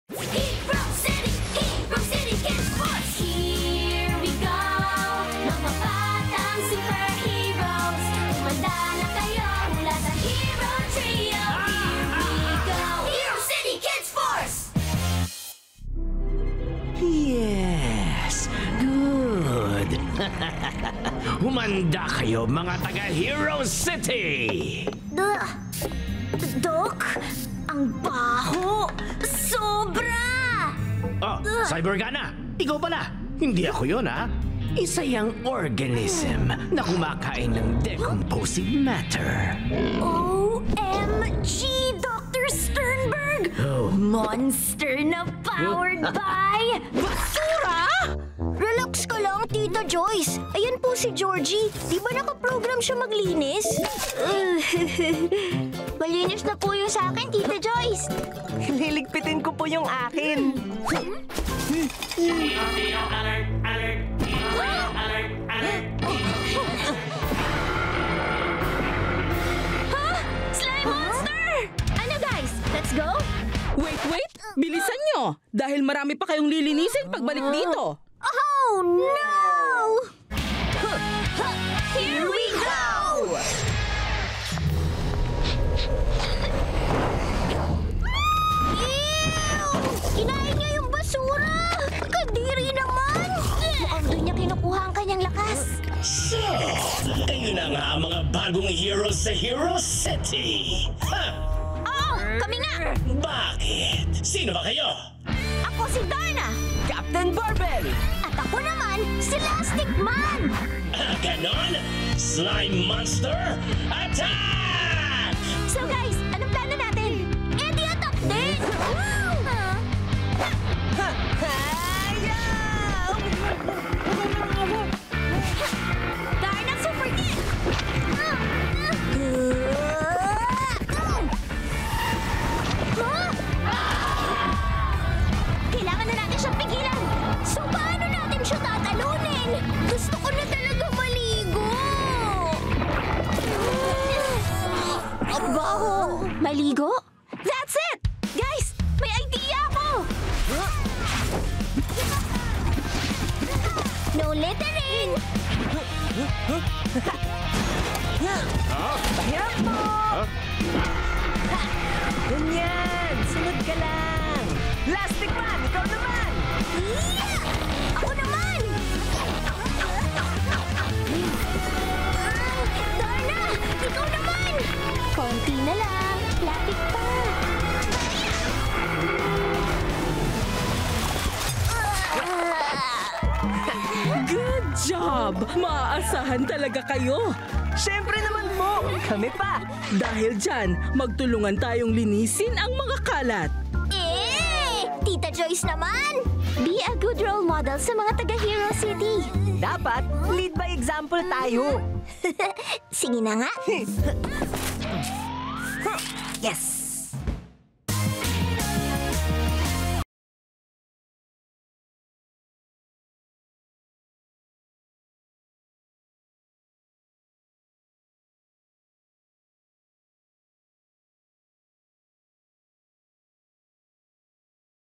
Hero City Kids Force! Here we go! Mga batang superheroes, kumanda na kayo mula sa Hero Trio. Here we go! Hero City Kids Force! Yes, good. Humanda kayo mga taga Hero City! Doc, ang baho! Sobra! Oh, Cybergana, ikaw pala. Hindi ako yun, ha? Isa yung organism na kumakain ng decomposing matter. OMG, Dr. Sternberg! Oh. Monster na powered by... Basura! Relax ka lang, Tita Joyce. Ayan po si Georgie. Di ba nakaprogram siya maglinis? Malinis na po yung sa akin, Tita Joyce. Liligpitin ko po yung akin. Ha? Slime Monster! Ano guys, let's go? Wait! Bilisan nyo! Dahil marami pa kayong lilinisin pagbalik dito. Oh no! Here we go! Ew! Kinain niya yung basura! Kadiri naman! Mukhang doon niya kinukuha ang kanyang lakas. So, kayo na nga ang mga bagong heroes sa Hero City. Ha? Oo! Kami nga! Bakit? Sino ba kayo? Ako si Darna! Captain Barbell! At ako naman, si Elastic Man! Ganon? Slime Monster, attack! So guys, anong plano natin? Eh di attack din! Darna Super Kick! Kailangan na natin siyang pigilan! So paano natin siya tatalunin? Gusto ko na talaga maligo! Baho! Maligo? That's it! Guys, may idea ako! No littering! Pahirap mo! Ganyan! Sunod ka lang! Plastic Man, ikaw naman! Yeah! Ako naman! Darna! Ikaw naman! Konti na lang. Lapit pa. Good job! Maaasahan talaga kayo. Siyempre naman po! Kami pa! Dahil dyan, magtulungan tayong linisin ang mga kalat. Tita Joyce naman! Be a good role model sa mga taga-Hero City. Dapat, lead by example tayo! Sige na nga. Yes!